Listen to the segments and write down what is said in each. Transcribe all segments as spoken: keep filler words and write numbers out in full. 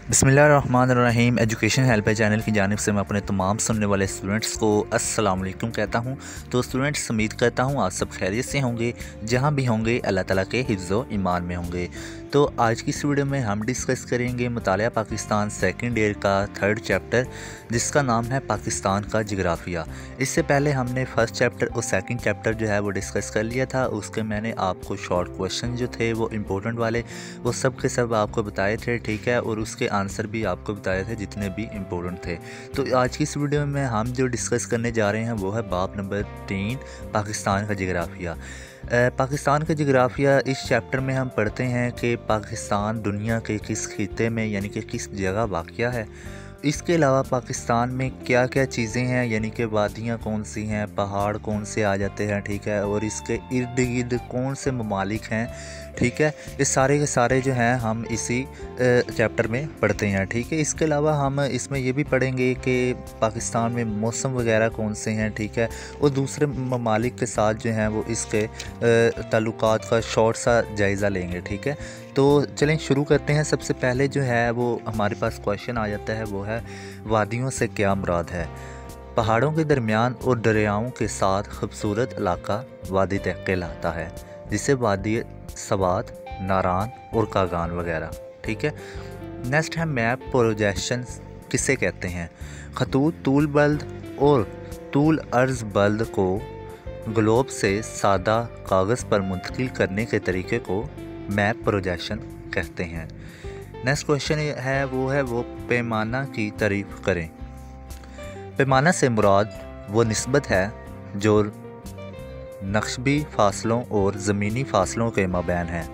बिस्मिल्लाहिर्रहमानिर्रहीम। Education helper channel की जानिब से मैं अपने तमाम सुनने वाले स्टूडेंट्स को अस्सलाम वालेकुम कहता हूँ। तो स्टूडेंट्स, उम्मीद करता हूँ आप सब खैरियत से होंगे, जहाँ भी होंगे अल्लाह ताला के हिफ्ज़ व ईमान में होंगे। तो आज की इस वीडियो में हम डिस्कस करेंगे मुतालिया पाकिस्तान सेकंड ईयर का थर्ड चैप्टर, जिसका नाम है पाकिस्तान का जिग्राफिया। इससे पहले हमने फ़र्स्ट चैप्टर और सेकंड चैप्टर जो है वो डिस्कस कर लिया था। उसके मैंने आपको शॉर्ट क्वेश्चन जो थे वो इम्पोर्टेंट वाले वो सब के सब आपको बताए थे, ठीक है, और उसके आंसर भी आपको बताए थे जितने भी इम्पोर्टेंट थे। तो आज की इस वीडियो में हम जो डिस्कस करने जा रहे हैं वो है बाब नंबर तीन, पाकिस्तान का जिग्राफिया। पाकिस्तान का जिग्राफिया इस चैप्टर में हम पढ़ते हैं कि पाकिस्तान दुनिया के किस खिते में यानी कि किस जगह वाक़या है। इसके अलावा पाकिस्तान में क्या क्या चीज़ें हैं, यानी कि वादियाँ कौन सी हैं, पहाड़ कौन से आ जाते हैं, ठीक है, और इसके इर्द गिर्द कौन से ममालिक हैं, ठीक है। ये सारे के सारे जो हैं हम इसी चैप्टर में पढ़ते हैं, ठीक है। इसके अलावा हम इसमें ये भी पढ़ेंगे कि पाकिस्तान में मौसम वगैरह कौन से हैं, ठीक है, और दूसरे ममालिक के साथ जो हैं वो इसके ताल्लुकात का शॉर्ट सा जायज़ा लेंगे, ठीक है। तो चलें शुरू करते हैं। सबसे पहले जो है वो हमारे पास क्वेश्चन आ जाता है, वो है वादियों से क्या मुराद है। पहाड़ों के दरमियान और दरियाओं के साथ खूबसूरत इलाका वादी कहलाता है, जिसे वादी सवात, नारान और कागान वगैरह, ठीक है। नेक्स्ट है मैप प्रोजेक्शन किसे कहते हैं। खतूत तूल बल्द और तूल अर्ज़ बल्द को ग्लोब से सादा कागज़ पर मुंतकिल करने के तरीके को मैप प्रोजेक्शन कहते हैं। नेक्स्ट क्वेश्चन है वो है वो पैमाना की तारीफ़ करें। पैमाना से मुराद वो निस्बत है जो नक्शबी फासलों और ज़मीनी फासलों के माबैन है,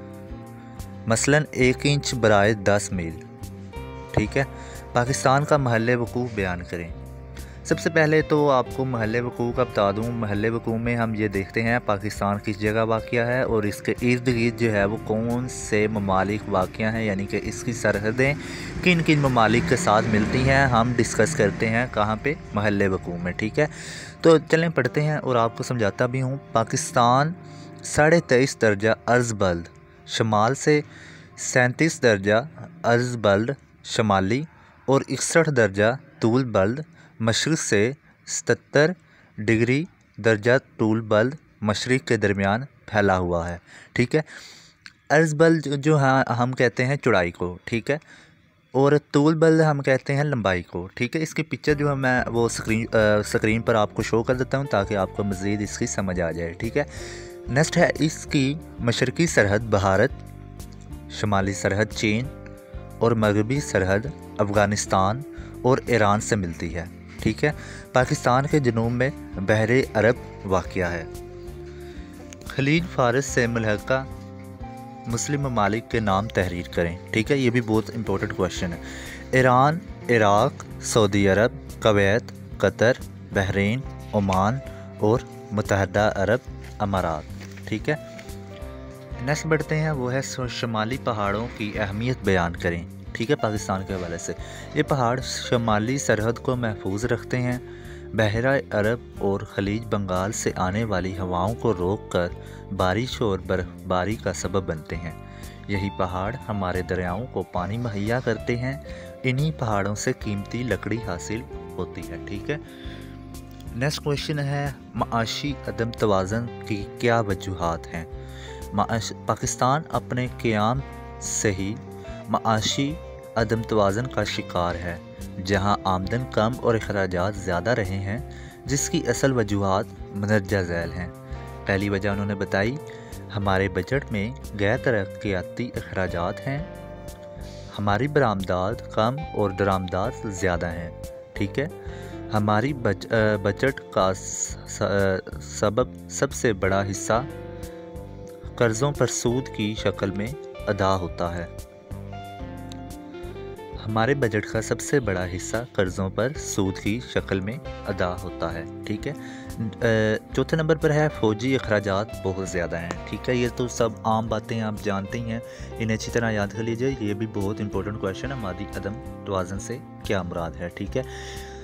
मसलन एक इंच बराए दस मील, ठीक है। पाकिस्तान का महल वकूफ़ बयान करें। सबसे पहले तो आपको महल वकूफ़ का बता दूँ। महल वकूफ़ में हम ये देखते हैं पाकिस्तान किस जगह वाक़या है और इसके इर्द गिर्द जो है वो कौन से ममालिक वाक़या हैं, यानी कि इसकी सरहदें किन किन ममालिक के साथ मिलती हैं, हम डिस्कस करते हैं कहाँ पे, महल वकूफ़ में, ठीक है। तो चलें पढ़ते हैं और आपको समझाता भी हूँ। पाकिस्तान साढ़े तेईस दर्जा अर्ज़ बल्द शमाल से, सैंतीस दर्जा अर्ज़ बल्द शमाली और इकसठ दर्जा तूल बल्द मशरिक़ से सतर डिग्री दर्जा तूल बल्द मशरिक़ के दरमियान फैला हुआ है, ठीक है। अर्ज़ बल्द जो है हम कहते हैं चौड़ाई को, ठीक है, और तूल बल्द हम कहते हैं लंबाई को, ठीक है। इसकी पिक्चर जो है मैं वो स्क्रीन आ, स्क्रीन पर आपको शो कर देता हूँ ताकि आपको मज़ीद इसकी समझ आ जाए, ठीक है। नेक्स्ट है इसकी मशरक़ी सरहद भारत, शुमाली सरहद चीन और मगरबी सरहद अफ़गानिस्तान और ईरान से मिलती है, ठीक है। पाकिस्तान के जनूब में बहरे अरब वाक़या है। खलीज फ़ारस से मुल्हक़ा मुस्लिम ममालिक के नाम तहरीर करें, ठीक है। ये भी बहुत इंपॉर्टेंट क्वेश्चन है। Iran, Iraq, Saudi Arab, Kuwait, Qatar, Bahrain, Oman और मुत्तहदा अरब अमारात, ठीक है। नेक्स्ट बढ़ते हैं, वो है शुमाली पहाड़ों की अहमियत बयान करें, ठीक है। पाकिस्तान के हवाले से ये पहाड़ शुमाली सरहद को महफूज रखते हैं, बहरा अरब और खलीज बंगाल से आने वाली हवाओं को रोक कर बारिश और बर्फ़बारी का सबब बनते हैं। यही पहाड़ हमारे दरियाओं को पानी मुहैया करते हैं। इन्हीं पहाड़ों से कीमती लकड़ी हासिल होती है, ठीक है। नेक्स्ट क्वेश्चन है माशी अदम तवाज़न की क्या वजूहात हैं। पाकिस्तान अपने क़याम से ही माशी अदम तवाज़न का शिकार है, जहां आमदन कम और अखराजात ज़्यादा रहे हैं, जिसकी असल वजूहात मंदरजा झैल हैं। पहली वजह उन्होंने बताई, हमारे बजट में गैर तरक्याती अखराजात हैं, हमारी बरामदात कम और दरामदात ज़्यादा हैं, ठीक है। हमारी बज, बजट का सबब सबसे बड़ा हिस्सा कर्ज़ों पर सूद की शक्ल में अदा होता है। हमारे बजट का सबसे बड़ा हिस्सा कर्ज़ों पर सूद की शक्ल में अदा होता है, ठीक है। चौथे नंबर पर है फ़ौजी अखराजात बहुत ज़्यादा हैं, ठीक है। ये तो सब आम बातें आप जानते ही हैं, इन्हें अच्छी तरह याद कर लीजिए। ये भी बहुत इंपॉर्टेंट क्वेश्चन है, मादी अदम तवाज़न से क्या मुराद है, ठीक है।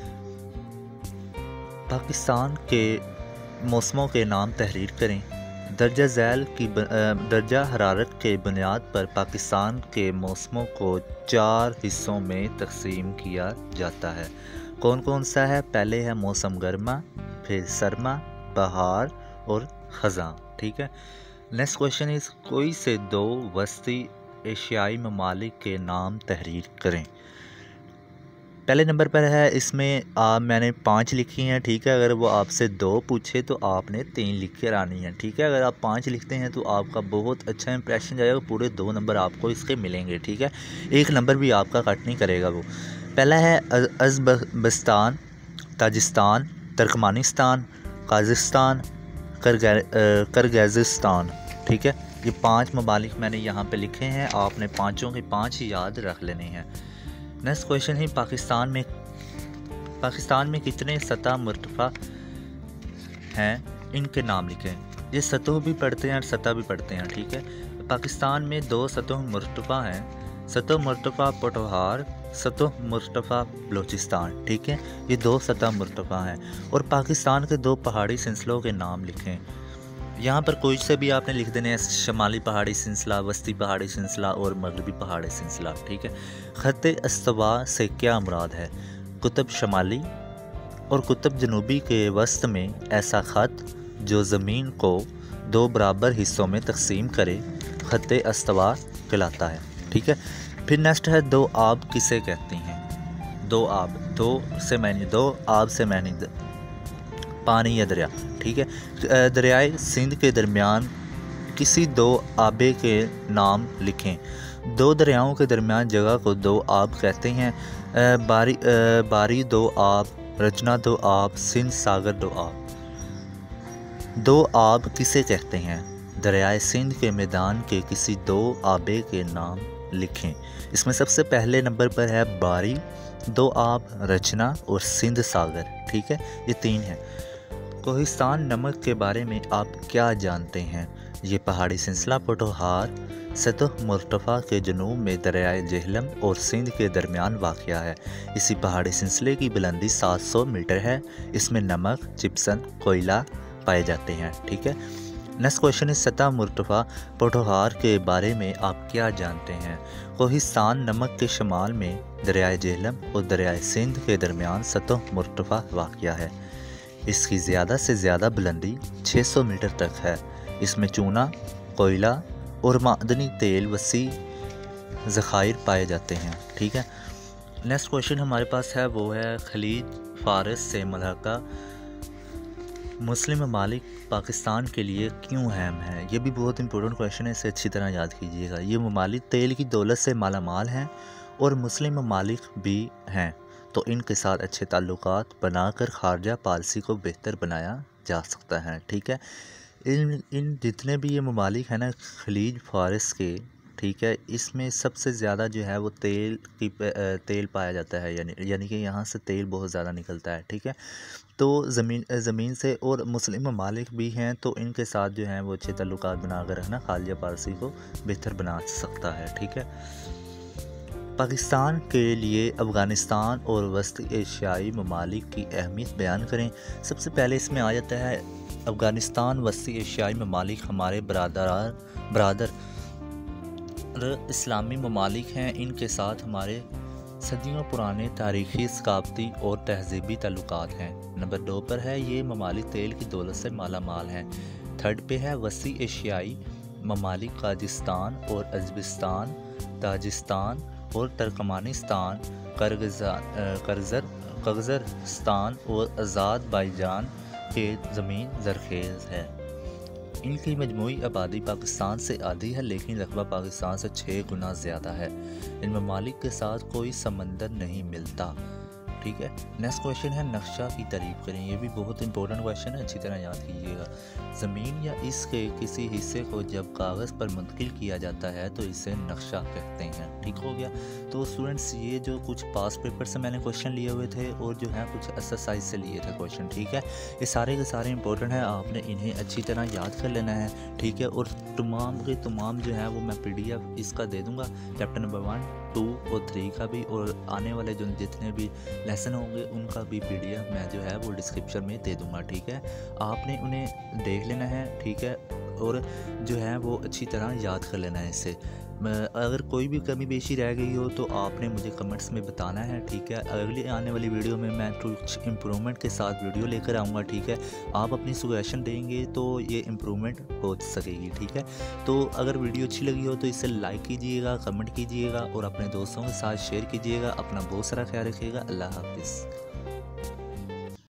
पाकिस्तान के मौसमों के नाम तहरीर करें। दर्जा झैल की ब- अ, दर्जा हरारत के बुनियाद पर पाकिस्तान के मौसमों को चार हिस्सों में तकसीम किया जाता है। कौन कौन सा है? पहले है मौसम गर्मा, फिर सरमा, बहार और ख़ज़ां। ठीक है। नेक्स्ट क्वेश्चन इस कोई से दो वस्ती एशियाई ममालिक के नाम तहरीर करें। पहले नंबर पर है, इसमें आप मैंने पाँच लिखी हैं। ठीक है। अगर वो आपसे दो पूछे तो आपने तीन लिख कर आनी है। ठीक है। अगर आप पाँच लिखते हैं तो आपका बहुत अच्छा इंप्रेशन जाएगा, पूरे दो नंबर आपको इसके मिलेंगे। ठीक है। एक नंबर भी आपका कट नहीं करेगा वो। पहला है अज़बकिस्तान, ताजिस्तान, तुर्कमानिस्तान, काज़ाख्स्तान, किर्गिज़स्तान। ठीक है। ये पांच ममालिक मैंने यहाँ पे लिखे हैं, आपने पांचों के पांच ही याद रख लेने हैं। नेक्स्ट क्वेश्चन है पाकिस्तान में पाकिस्तान में कितने सतह मुर्तफा हैं, इनके नाम लिखें। ये सतह भी पढ़ते हैं और सतह भी पढ़ते हैं। ठीक है। पाकिस्तान में दो सतह मुर्तफा हैं, सतह मुर्तफा पोठोहार, सतह मुर्तफा बलूचिस्तान। ठीक है। ये दो सतह मुर्तफा हैं। और पाकिस्तान के दो पहाड़ी सिलसिलों के नाम लिखें। यहाँ पर कोई से भी आपने लिख देने हैं, शमाली पहाड़ी सिलसिला, वस्ती पहाड़ी सिलसिला और मगरबी पहाड़ी सिलसिला। ठीक है। ख़त्ते इस्तवा से क्या मुराद है? कुतुब शमाली और कुतुब जनूबी के वस्त में ऐसा ख़त जो ज़मीन को दो बराबर हिस्सों में तकसीम करे ख़त्ते इस्तवा कहलाता है। ठीक है। फिर नेक्स्ट है दो आब किसे कहते हैं? दो आब, दो से मैंने दो, आब से मैंने पानी या दरिया। ठीक है। दरियाए सिंध के दरमियान किसी दो आबे के नाम लिखें। दो दरियाओं के दरमियान जगह को दो आब कहते हैं। बारी बारी दो आब, रचना दो आब, सिंध सागर दो आब। दो आब किसे कहते हैं? दरियाए सिंध के मैदान के किसी दो आबे के नाम लिखें। इसमें सबसे पहले नंबर पर है बारी, दो आब, रचना और सिंध सागर। ठीक है। ये तीन है। कोहिस्तान नमक के बारे में आप क्या जानते हैं? ये पहाड़ी सिलसिला पोठोहार सतह मुर्तफा के जनूब में दरियाए जेहलम और सिंध के दरमियान वाक़या है। इसी पहाड़ी सिलसिले की बुलंदी सात सौ मीटर है। इसमें नमक, जिप्सम, कोयला पाए जाते हैं। ठीक है। नेक्स्ट क्वेश्चन है सतह मुर्तफा पोठोहार के बारे में आप क्या जानते हैं? कोहिस्तान नमक के शमाल में दरियाए जेहलम और दरियाए सिंध के दरमियान सतह मुर्तफा वाक़या है। इसकी ज़्यादा से ज़्यादा बुलंदी छह सौ मीटर तक है। इसमें चूना, कोयला और मादनी तेल वसी ज़खायर पाए जाते हैं। ठीक है। नेक्स्ट क्वेश्चन हमारे पास है वो है खलीज फारस से मलहका मुस्लिम ममालिक पाकिस्तान के लिए क्यों अहम है? ये भी बहुत इंपॉर्टेंट क्वेश्चन है, इसे अच्छी तरह याद कीजिएगा। ये ममालिक तेल की दौलत से मालामाल हैं और मुस्लिम ममालिक भी हैं, तो इनके साथ अच्छे ताल्लुकात बनाकर खारजा पॉलिसी को बेहतर बनाया जा सकता है। ठीक है। इन इन जितने भी ये ममालिक हैं ना खलीज फारस के, ठीक है, इसमें सबसे ज़्यादा जो है वो तेल की तेल पाया जाता है, यानी यानी कि यहाँ से तेल बहुत ज़्यादा निकलता है। ठीक है। तो ज़मीन ज़मीन से और मुस्लिम ममालिक भी हैं, तो इनके साथ जो है वो अच्छे ताल्लुकात बनाकर रखना खारजा पॉलिसी को बेहतर बना सकता है। ठीक है। पाकिस्तान के लिए अफ़गानिस्तान और वस्ती एशियाई ममालिक की अहमियत बयान करें। सबसे पहले इसमें आ जाता है अफ़गानिस्तान वस्ती एशियाई ममालिक हमारे बरादर बरादर इस्लामी ममालिक हैं। इनके साथ हमारे सदियों पुराने तारीख़ी, सकाफ़ती और तहज़ीबी ताल्लुकात हैं। नंबर दो पर है ये ममालिक तेल की दौलत से माला माल हैं। थर्ड पे है वस्ती एशियाई ममालिक काजिस्तान और अज़बकिस्तान, ताजिस्तान और तुर्कमानिस्तान, किर्गिज़स्तान और अज़रबैजान के ज़मीन ज़रखेज़ है। इनकी मजमूई आबादी पाकिस्तान से आधी है, लेकिन रकबा पाकिस्तान से छः गुना ज़्यादा है। इन ममालिक के साथ कोई समंदर नहीं मिलता। ठीक है। नेक्स्ट क्वेश्चन है नक्शा की तारीफ करें। ये भी बहुत इंपॉर्टेंट क्वेश्चन है, अच्छी तरह याद कीजिएगा। ज़मीन या इसके किसी हिस्से को जब कागज़ पर मुंतकिल किया जाता है तो इसे नक्शा कहते हैं। ठीक हो गया। तो स्टूडेंट्स ये जो कुछ पास पेपर से मैंने क्वेश्चन लिए हुए थे और जो है कुछ एक्सरसाइज से लिए थे क्वेश्चन। ठीक है। ये सारे के सारे इंपॉर्टेंट हैं, आपने इन्हें अच्छी तरह याद कर लेना है। ठीक है। और तमाम के तमाम जो है वो मैं पी डी एफ इसका दे दूँगा, चैप्टर नंबर वन टू और थ्री का भी, और आने वाले जो जितने भी लेसन होंगे उनका भी पीडीएफ मैं जो है वो डिस्क्रिप्शन में दे दूंगा। ठीक है। आपने उन्हें देख लेना है। ठीक है। और जो है वो अच्छी तरह याद कर लेना है इसे। अगर कोई भी कमी पेशी रह गई हो तो आपने मुझे कमेंट्स में बताना है, ठीक है। अगली आने वाली वीडियो में मैं कुछ इम्प्रूवमेंट के साथ वीडियो लेकर आऊँगा, ठीक है। आप अपनी सजेशन देंगे तो ये इम्प्रूवमेंट हो सकेगी, ठीक है। तो अगर वीडियो अच्छी लगी हो तो इसे लाइक कीजिएगा, कमेंट कीजिएगा और अपने दोस्तों के साथ शेयर कीजिएगा। अपना बहुत सारा ख्याल रखिएगा। अल्लाह हाफिज़।